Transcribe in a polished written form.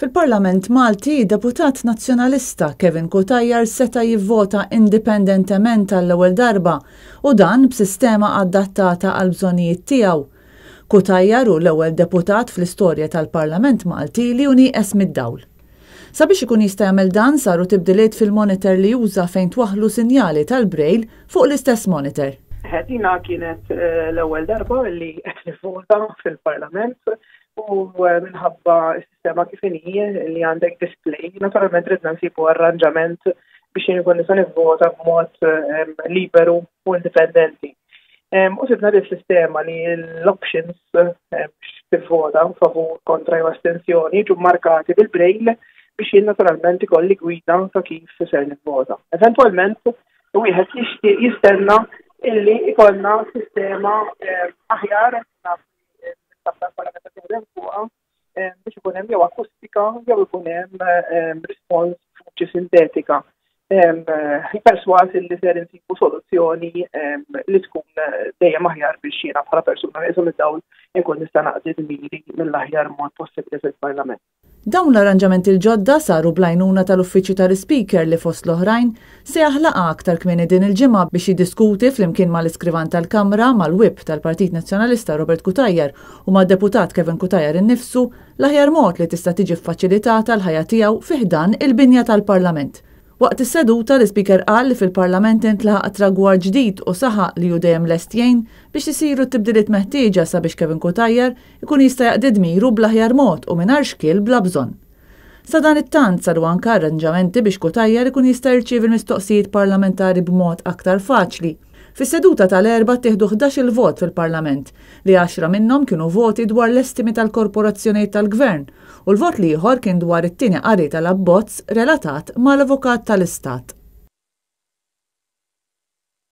Fil-Parlament Malti, deputat nazzjonalista Kevin Kutajjar seta' jivvota indipendentement għall-ewwel darba u dan b'sistema adattata għal bżonnijiet tiegħu. Kutajjar hu l-ewwel deputat fl-istorja tal-Parlament Malti li unieqes mid-dawl. Sabiex ikun jista' jagħmel dan saru tibdiliet fil-monitor li juża fejn twaħħlu sinjali tal-Braille fuq l-istess monitor. Ħedina kienet l-ewwel darba li qed nivvota fil-Parlament u minħabba s-sistema kif inhi li għandek display, naturalment ridna nsibu arranġament biex inkun nista' nivvota b'mod liberu u indipendenti. U sibna dis-sistema li l-options biex tivvota favur kontra jew astensjoni ġu markati bil-Braille biex jien naturalment ikolli gwida ta' kif ser nivvota. Eventwalment wieħed jixtieq jistenna illi ikollna sistema aħjar biex ikun hemm jew akustika jew ikun hemm rispons fuċi sintetika. Perswas li ser insibu soluzzjoni li tkun dejjem aħjar biex jiena bħala persuna li id-dawl inkun nista' naqdi dmiri mill-aħjar mod possibbli fil-Parlament. Dawn l-arranġamenti l-ġodda saru blajnuna tal-uffiċċju tal-Speaker li fost l-oħrajn se jaħlaqa aktar kmieni din il-ġimgħa biex jiddiskuti flimkien mal-iskrivan tal-Kamra mal-Whip tal-Partit Nazzjonalista Robert Kutajjar u mad-deputat Kevin Kutajjar innifsu l-aħjar mod li tista' tiġi ffaċilitata l-ħajja tiegħu fih dan il-binja tal-Parlament. Waqt is-seduta l-Speaker qal li fil-Parlament intlaħaq tragwar ġdid u saħaq li hu dejjem lest jgħin biex isiru t-tibdiliet meħtieġa sabiex Kevin Kutajjar ikun jista' jaqdi dmiru bl-aħjar mod u mingħajr xkil bla bżonn. Sa dan it-tant saru anke arranġamenti biex Kutajjar ikun jista' jirċievi l-mistoqsijiet parlamentari b'mod aktar faċli. Fis-seduta tal-erba' ttieħdu 11 vot fil-Parlament li 10 minnhom kienu voti dwar l-estimi tal-korporazzjonijiet tal-Gvern u l-vot li ieħor kien dwar it-tieni qari tal-abbozz relatat mal-Avukat tal-Istat.